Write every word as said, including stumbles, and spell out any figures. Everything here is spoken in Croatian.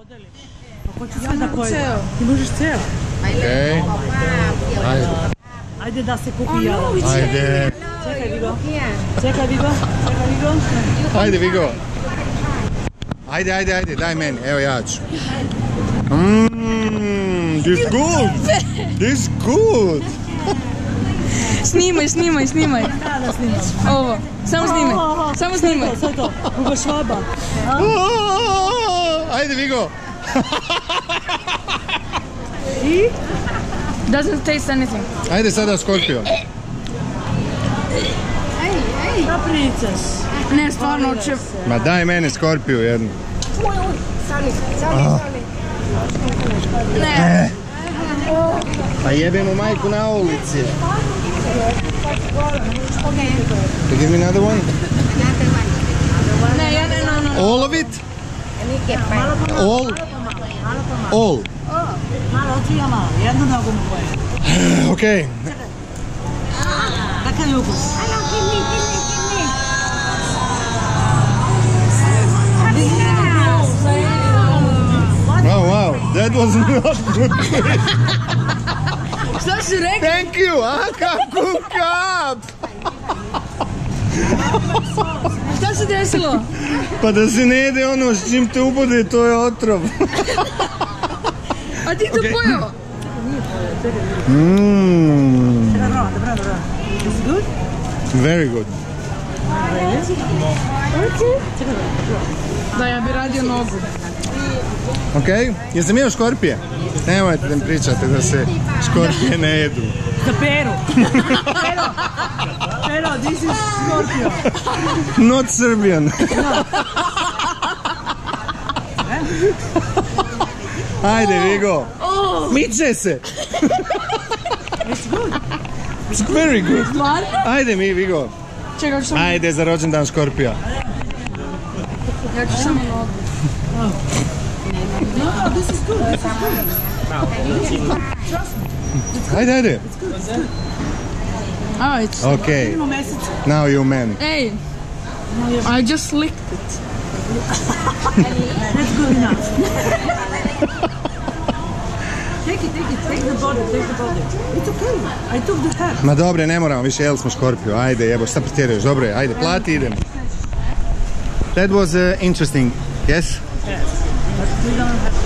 Hoću sve da pojedem. Ti možeš ceo. Okej. Ajde. Ajde da se kupi jelo. Ajde. Čekaj, Vigo. Čekaj, Vigo. Čekaj, Vigo. Ajde, Vigo. Ajde, ajde, ajde, daj meni. Evo ja ću. Mmm, this good. This good. Snimaj, snimaj, snimaj. Da, da snimam. Ovo, samo snimaj. Samo snimaj. Sve to, Hugo Švaba. Ajde, Vigo. I? Doesn't taste anything. Ajde sada Skorpio. Da princeš. Ne, stvarno, oče. Ma daj mene Skorpiju jednu. Ne. Pa jebemo majku na ulici. To give me another one? Ne, ja ne, no, no. All of it? All? All? Malo otvija malo, jednu nogu mu pojedi. Okej. Kakav je ukus? Wow, wow, that was not good. Šta si rekao? Thank you, Aka Kukap! Šta se desilo? Pa da se ne jede ono s čim te ubode, to je otrov. A ti to pojeo? Mmm, Dobro, dobro, dobro. Is it good? very good. Da, ja bi radio nogu. Okej, jesam jeo škorpije? Nemojte da mi pričate da se škorpije ne jedu. Za Peru. Pero, Pero, this is Scorpio. Not Serbian. Ajde, Vigo. Miče se. It's good. It's very good. Stvarno? Ajde mi, Vigo. Čekaj, ću samo... Ajde za rođendan škorpija. Ja ću samo nogu. No, no, this is good. This is good. Trust me. Ajde, ajde. Ah, it's... Okay, Imamo mesec. now you man. Hey, I just licked it. That's good enough. Take it, take it, take the body, take the body. It's okay. I took the head. Ma dobre, ne moramo, više jeli smo škorpiju. Ajde, jebo, šta pretjeruješ? Dobre, ajde, plati, idemo. That was uh, interesting, yes? Yes. But we don't have